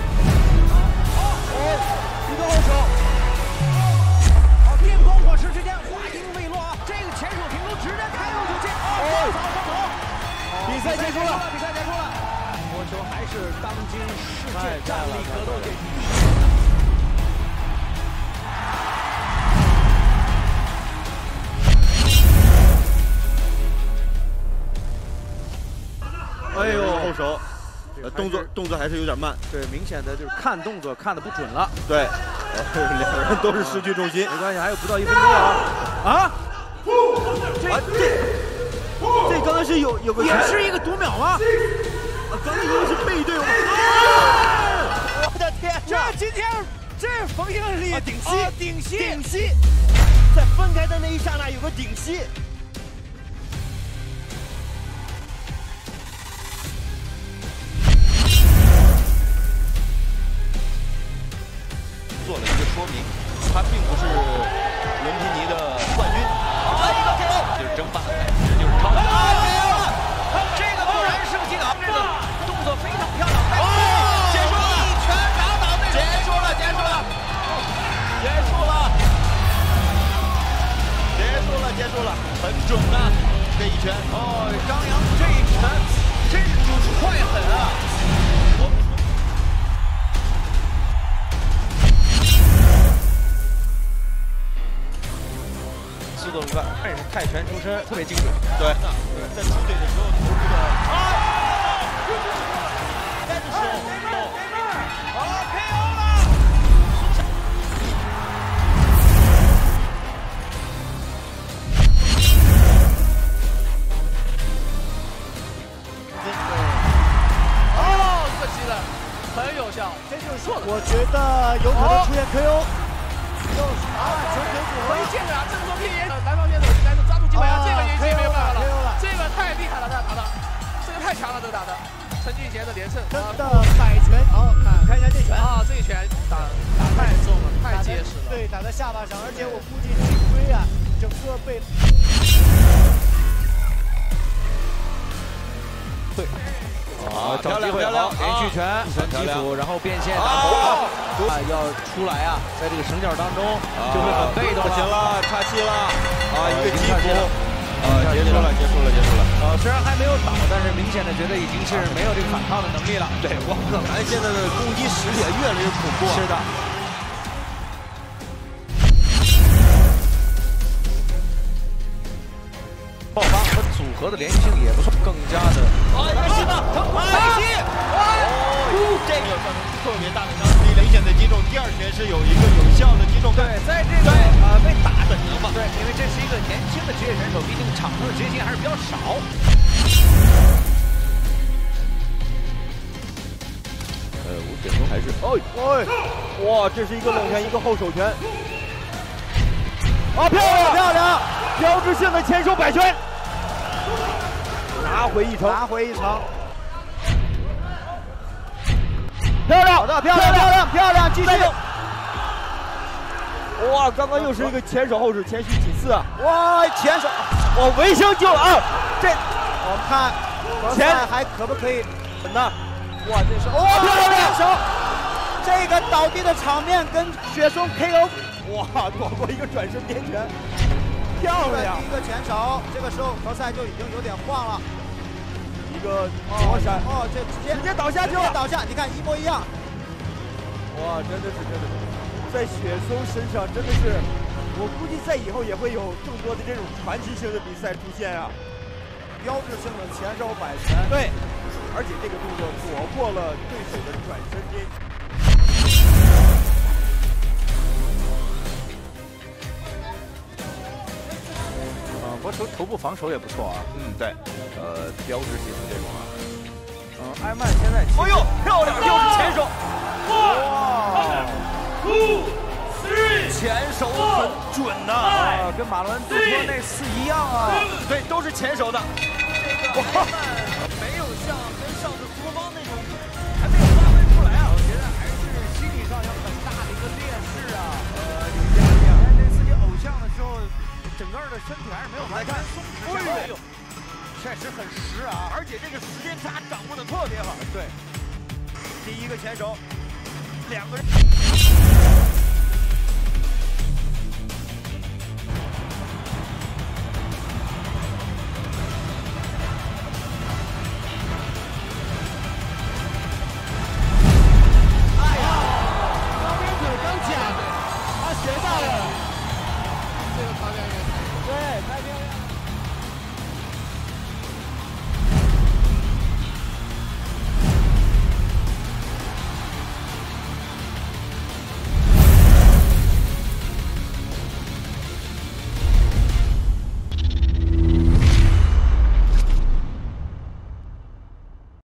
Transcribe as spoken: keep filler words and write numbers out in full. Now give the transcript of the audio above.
一个后手。哦，电光火石之间，话音未落啊，这个前手平头直接开路就进。哦，扫上头。比赛结束了，比赛结束了。国球还是当今世界站立格斗界第一。 哎呦，后手，呃，动作动作还是有点慢， 对，明显的就是看动作看的不准了。 对，两个人都是失去重心。 没关系，还有不到一分钟啊！啊， 这这这刚才是有有个也是一个读秒吗？ 啊，刚才因为是背对我。 我的天！这今天这冯经理顶膝， 顶膝， 顶膝，在分开的那一刹那有个顶膝。 做了一个说明，他并不是伦皮尼的冠军。啊，一个 K O， 就是争霸，就是超级。啊 ，K O 了！ 这个果然是个技能，这个动作非常漂亮。哦， 结束了， 一拳打倒那结束了，结束了，结束了，结束了，结束了，很准呐，这一拳。 哦，张扬这一拳真是就是快狠啊！我们。 速度很快，他也是泰拳出身，特别精准。 对，在出腿的时候投出的。啊！该的时候。 好 ，K O 了。哦，可惜了，很有效，这就是说， 我觉得有可能出现 K O。 又是啊，球腿组合，这个啊，振作偏移，南方选手来抓住机会啊，这个也已经没有办法了，这个太厉害了，他打的，这个太强了，这个打的，陈俊贤的连胜， 真的摆拳，好，看一下这拳啊，这一拳打打太重了，太结实了， 对，打在下巴上，而且我估计颈椎啊，整个被， 对。 啊，找机会好，连续拳，一拳基础，然后变线打头啊，要出来啊，在这个绳脚当中就会很被动了。 不行了，岔气了，啊，一个击鼓，啊，结束了，结束了，结束了。 呃，虽然还没有倒，但是明显的觉得已经是没有这个反抗的能力了。 对，汪克兰现在的攻击实力越来越恐怖。 是的。 爆发和组合的连续性也不错，更加的。 啊，一个新的腾空飞击，哦，这个造成特别大的伤害，明显的击中。第二拳是有一个有效的击中。 对，在这个呃被打本能嘛。对，因为这是一个年轻的职业选手，毕竟场上的职业经验还是比较少。 呃，吴雪松还是，哦，哎，哇，这是一个冷拳，一个后手拳。啊，漂亮漂亮！ 标志性的前手摆拳，拿回一城， 拿回一城， 漂亮， 好的，漂亮，漂亮，漂亮，继续。 哇，刚刚又是一个前手后手，前虚几次啊！ 哇，前手， 哇，维生救了啊！这我们看前还可不可以？ 那， 哇，这是哇，漂亮，前手，这个倒地的场面跟雪松 K O， 哇，躲过一个转身边拳。 漂亮！ 第一个前手，这个时候何塞就已经有点晃了， 一个躲闪， 哦，这直接直接倒下去了， 倒下，你看一模一样。 哇，真的是真的是，在雪松身上真的是，我估计在以后也会有更多的这种传奇性的比赛出现啊！ 标志性的前手摆拳， 对，而且这个动作躲过了对手的转身边。 国球头部防守也不错啊， 嗯，对，呃，标志性的这种啊， 嗯，埃曼现在， 哎呦，漂亮，又是前手， 哇 ，two three， 前手很准呐， 啊，跟马伦杜托内斯一样啊， 对，都是前手的， 哇，没有像跟上次苏方那种还没有发挥出来啊，我觉得还是心理上有很大的一个劣势啊，呃，有压力啊，面对自己偶像的时候。 整个的身体还是没有完全松弛下来，确实很实啊， 而且这个时间差掌握的特别好。对，第一个前手， 两个人。